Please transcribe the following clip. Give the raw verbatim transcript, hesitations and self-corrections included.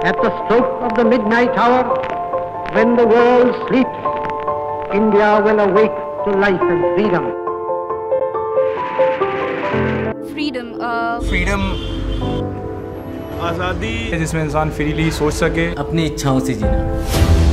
At the stroke of the midnight hour, when the world sleeps, India will awake to life and freedom. Freedom. Uh... Freedom. आज़ादी जिसमें इंसान freely सोच सके, अपनी इच्छाओं से जीना।